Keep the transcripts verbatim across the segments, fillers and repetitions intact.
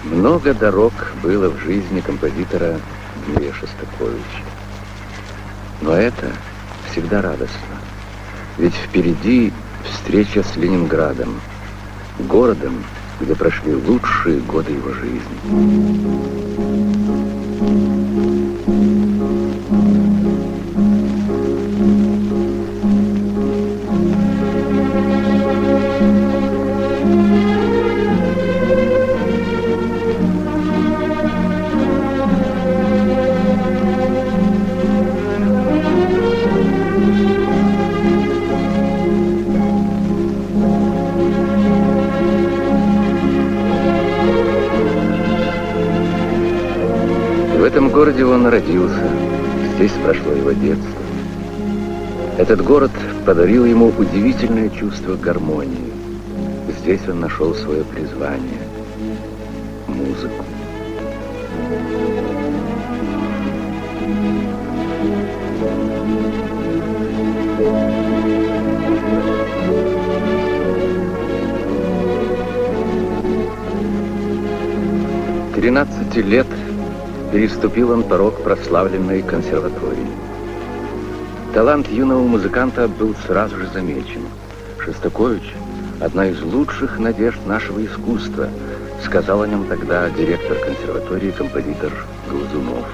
Много дорог было в жизни композитора Дмитрия Шостаковича. Но это всегда радостно. Ведь впереди встреча с Ленинградом, городом, где прошли лучшие годы его жизни. В этом городе он родился, здесь прошло его детство. Этот город подарил ему удивительное чувство гармонии. Здесь он нашел свое призвание — музыку. тринадцати лет переступил он порог прославленной консерватории. Талант юного музыканта был сразу же замечен. Шостакович — одна из лучших надежд нашего искусства, сказал о нем тогда директор консерватории, композитор Глазунов.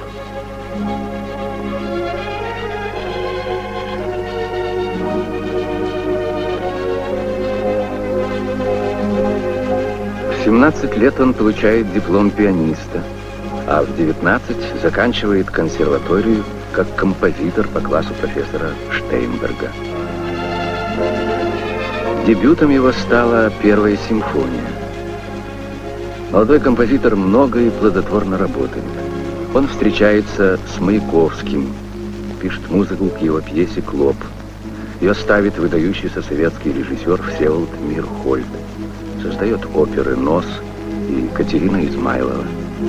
В семнадцать лет он получает диплом пианиста, а в девятнадцать заканчивает консерваторию как композитор по классу профессора Штейнберга. Дебютом его стала первая симфония. Молодой композитор много и плодотворно работает. Он встречается с Маяковским, пишет музыку к его пьесе «Клоп». Ее ставит выдающийся советский режиссер Всеволод Мирхольд. Создает оперы «Нос» и «Катерина Измайлова».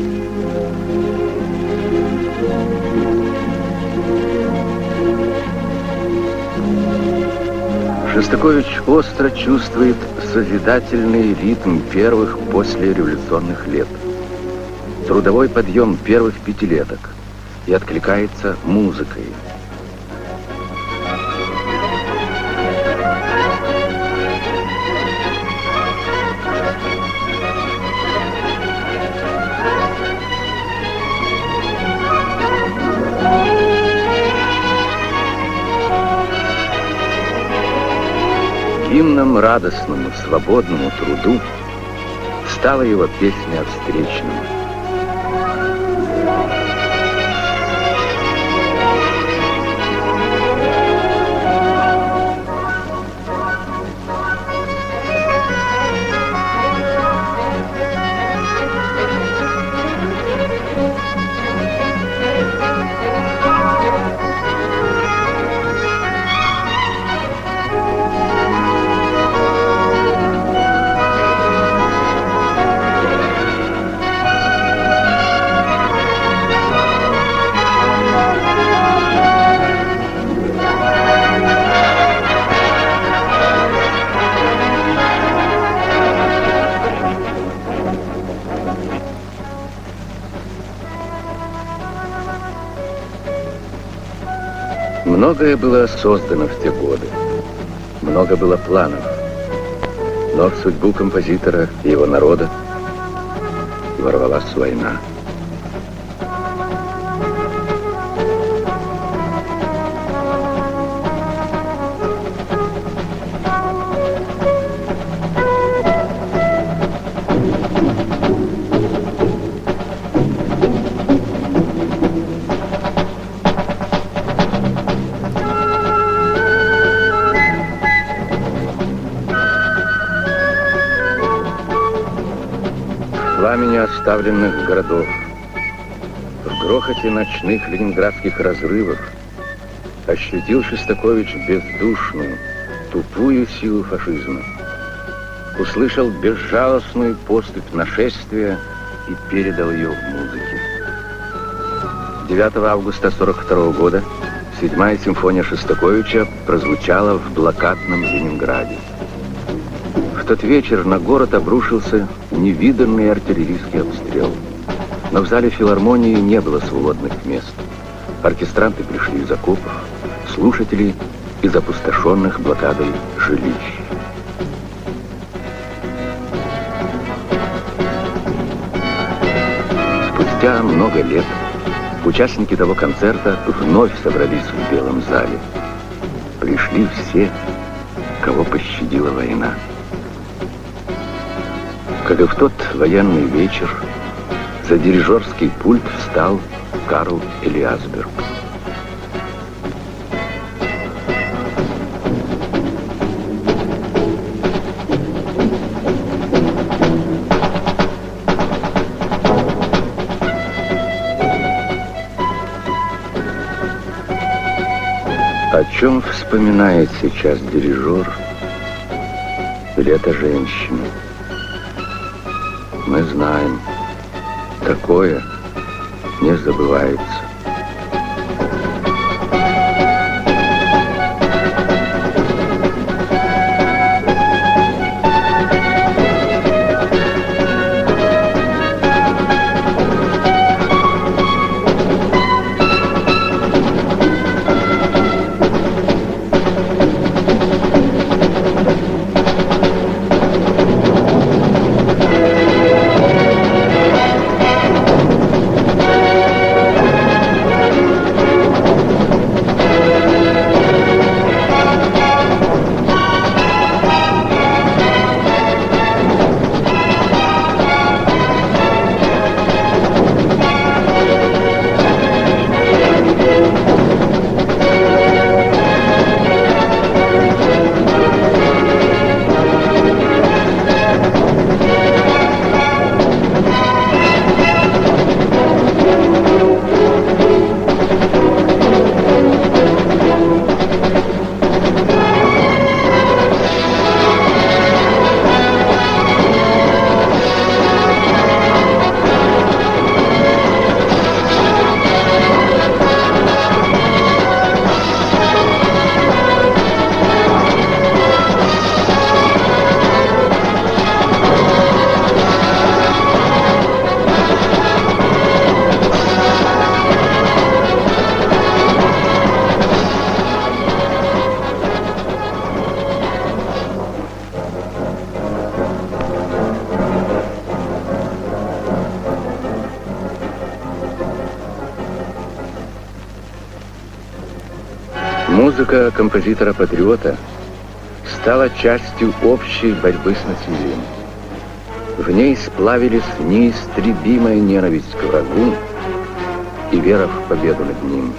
Шостакович остро чувствует созидательный ритм первых послереволюционных лет, трудовой подъем первых пятилеток и откликается музыкой. Гимном радостному, свободному труду стала его песня о встречном. Многое было создано в те годы, много было планов, но в судьбу композитора и его народа ворвалась война. Пламени оставленных городов, в грохоте ночных ленинградских разрывов ощутил Шостакович бездушную, тупую силу фашизма. Услышал безжалостную поступь нашествия и передал ее в музыке. девятого августа сорок второго года седьмая симфония Шостаковича прозвучала в блокадном Ленинграде. В тот вечер на город обрушился невиданный артиллерийский обстрел. Но в зале филармонии не было свободных мест. Оркестранты пришли из окопов, слушатели из опустошенных блокадой жилищ. Спустя много лет участники того концерта вновь собрались в Белом зале. Пришли все, кого пощадила война. Как и в тот военный вечер, за дирижерский пульт встал Карл Элиасберг. О чем вспоминает сейчас дирижер или эта женщина? Мы знаем, такое не забывается. Музыка композитора-патриота стала частью общей борьбы с насилием. В ней сплавились неистребимая ненависть к врагу и вера в победу над ним.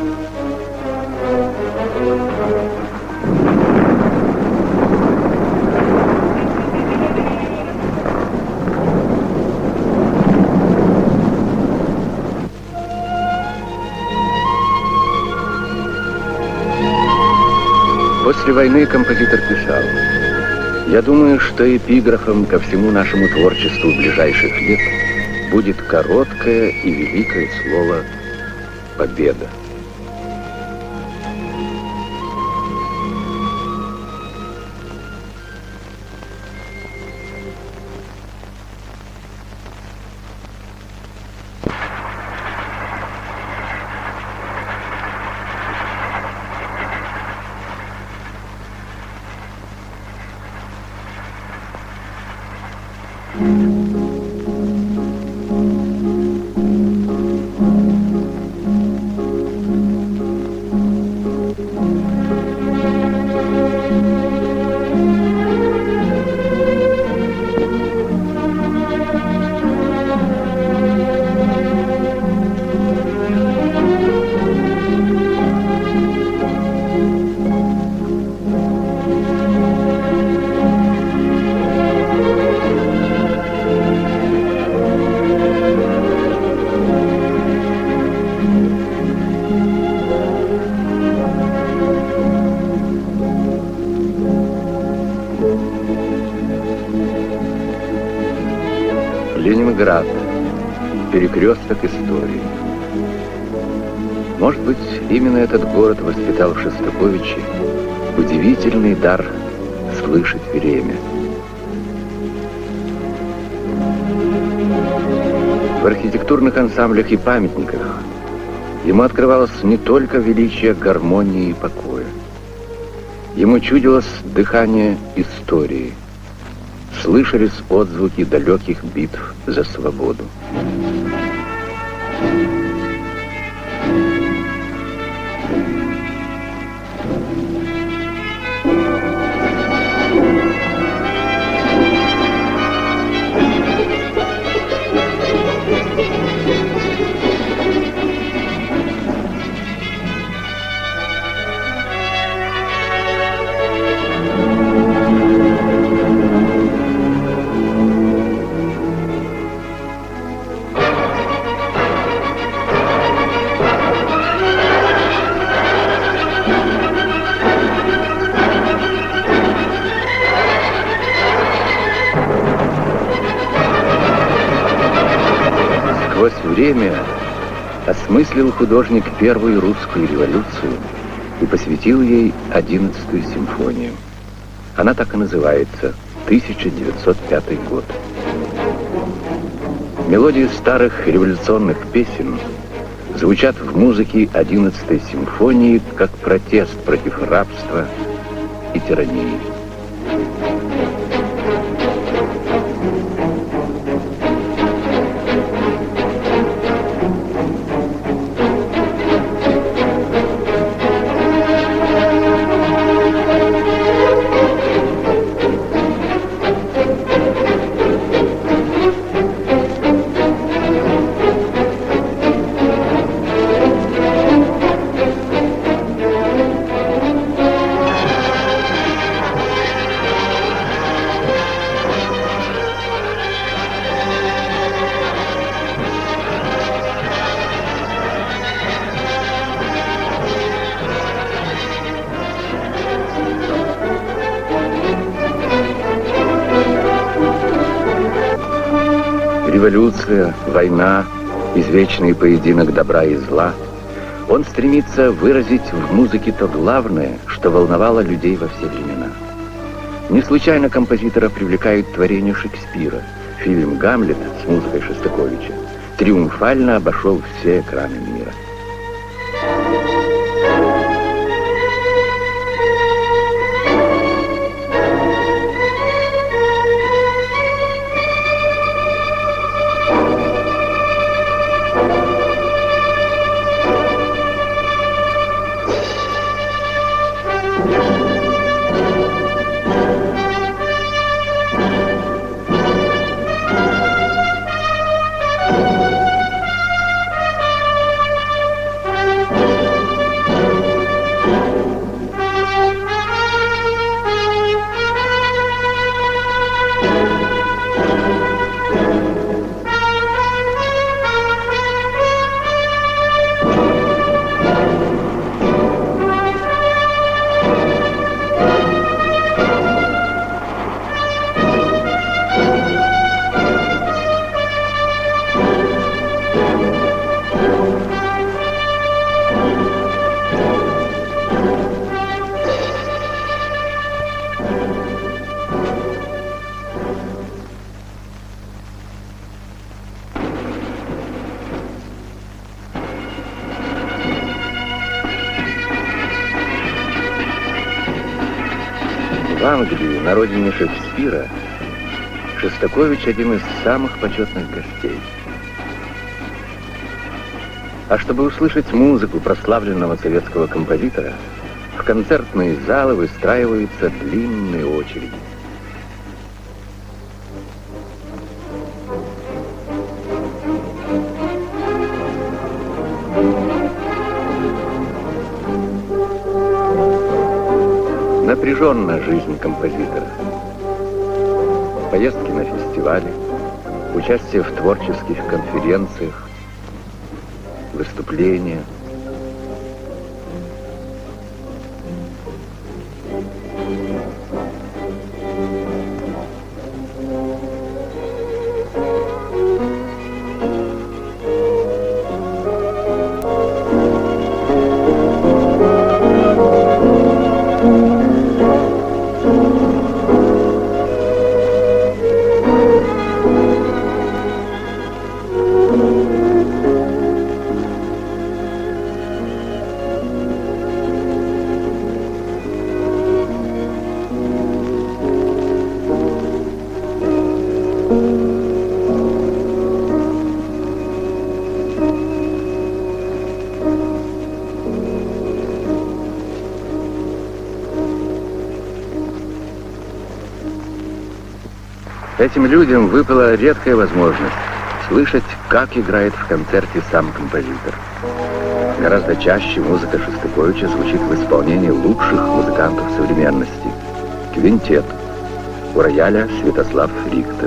После войны композитор писал: «Я думаю, что эпиграфом ко всему нашему творчеству ближайших лет будет короткое и великое слово «победа». Ленинград. Перекресток истории. Может быть, именно этот город воспитал в Шостаковиче удивительный дар слышать время. В архитектурных ансамблях и памятниках ему открывалось не только величие гармонии и покоя. Ему чудилось дыхание истории. Слышались отзвуки далеких битв за свободу. Сквозь время осмыслил художник первую русскую революцию и посвятил ей одиннадцатую симфонию. Она так и называется «тысяча девятьсот пятый год». Мелодии старых революционных песен звучат в музыке одиннадцатой симфонии как протест против рабства и тирании. Революция, война, извечный поединок добра и зла. Он стремится выразить в музыке то главное, что волновало людей во все времена. Не случайно композитора привлекают творения Шекспира. Фильм «Гамлет» с музыкой Шостаковича триумфально обошел все экраны мира. В Англии, на родине Шекспира, Шостакович один из самых почетных гостей. А чтобы услышать музыку прославленного советского композитора, в концертные залы выстраиваются длинные очереди. Напряженна жизнь композитора. Поездки на фестивали, участие в творческих конференциях, выступления. Этим людям выпала редкая возможность слышать, как играет в концерте сам композитор. Гораздо чаще музыка Шостаковича звучит в исполнении лучших музыкантов современности. Квинтет. У рояля Святослав Рихтер.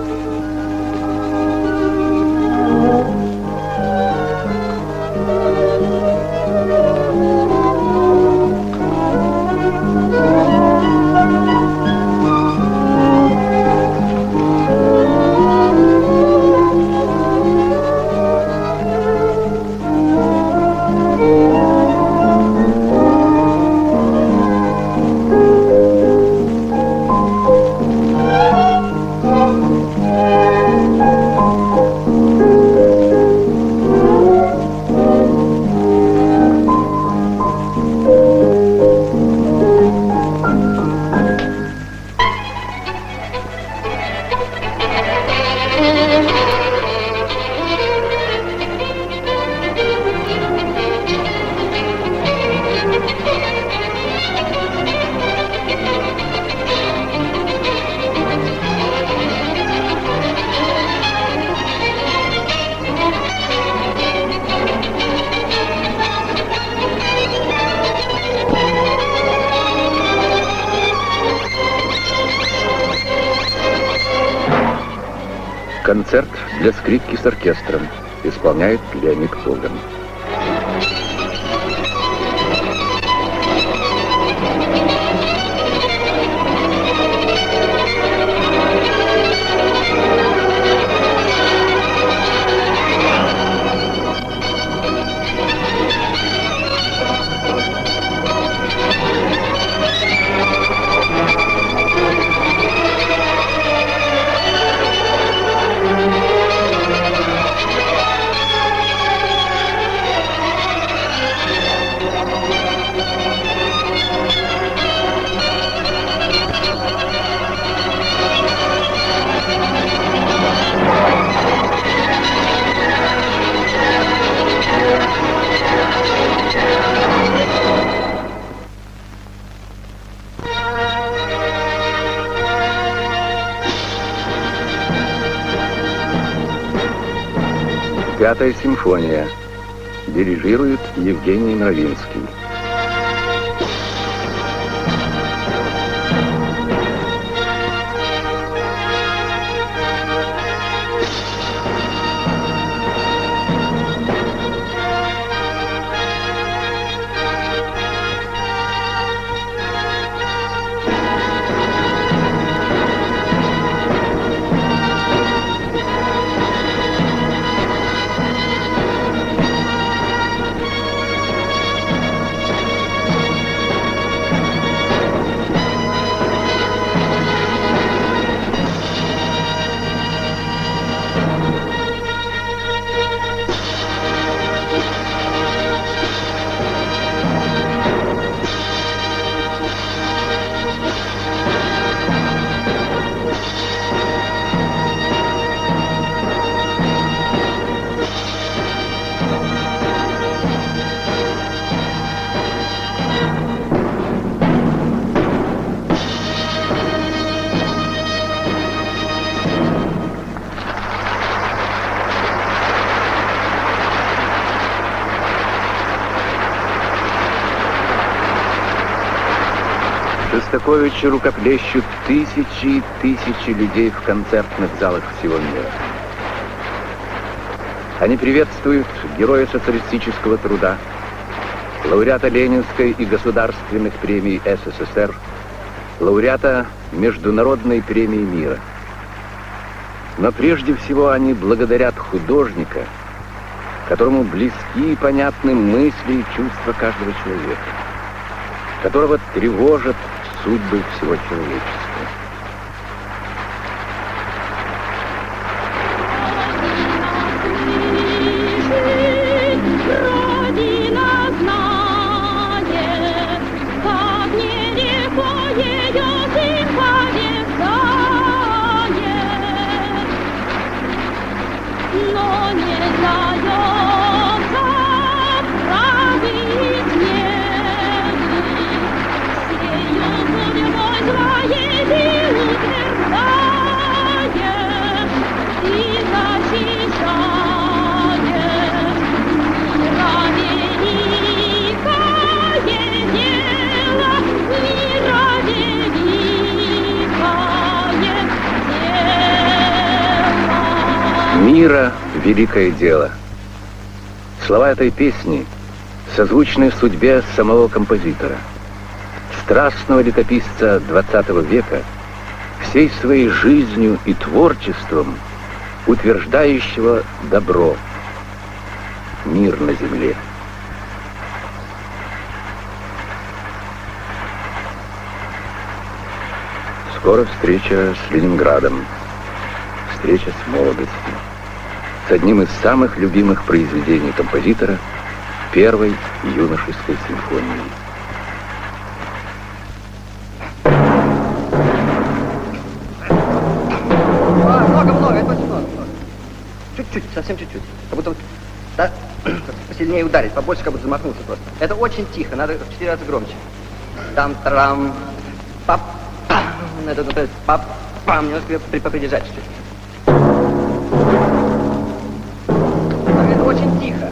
Концерт для скрипки с оркестром исполняет Леонид Коган. Пятая симфония. Дирижирует Евгений Мравинский. Шостаковичу рукоплещут тысячи и тысячи людей в концертных залах всего мира. Они приветствуют героя социалистического труда, лауреата Ленинской и государственных премий СССР, лауреата Международной премии мира. Но прежде всего они благодарят художника, которому близки и понятны мысли и чувства каждого человека, которого тревожат судьбы всего человечества. Yeah. Мира великое дело. Слова этой песни созвучны судьбе самого композитора, страстного летописца двадцатого века, всей своей жизнью и творчеством утверждающего добро, мир на земле. Скоро встреча с Ленинградом, встреча с молодостью, с одним из самых любимых произведений композитора — первой юношеской симфонии. Много-много, это очень много. Чуть-чуть, совсем чуть-чуть. Как будто вот, да, посильнее ударить, побольше, как будто замахнулся просто. Это очень тихо, надо в четыре раза громче. Там-тарам, пап, надо, то есть, пап, пам, немножко припопридержать чуть-чуть. Это очень тихо.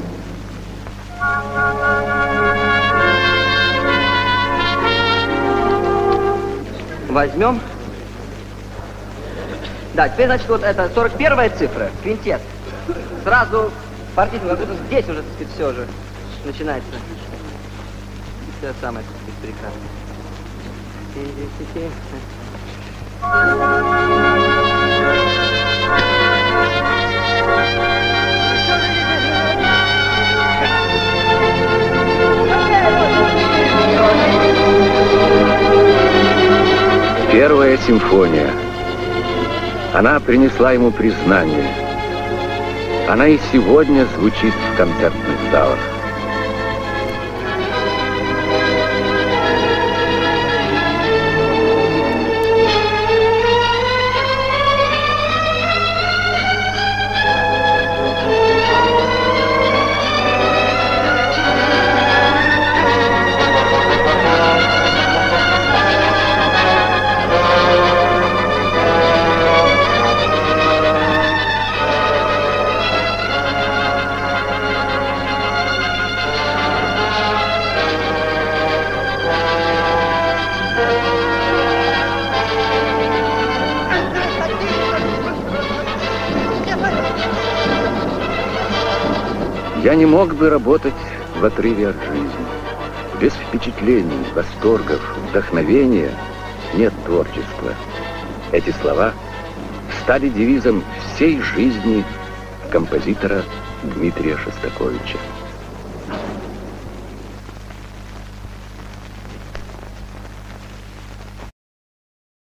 Возьмем. Да, теперь, значит, вот это сорок первая цифра, квинтет. Сразу партийный, как будто здесь уже, так сказать, все же начинается. Все самое, так сказать, прекрасно. Первая симфония. Она принесла ему признание. Она и сегодня звучит в концертных залах. Я не мог бы работать в отрыве от жизни. Без впечатлений, восторгов, вдохновения нет творчества. Эти слова стали девизом всей жизни композитора Дмитрия Шостаковича.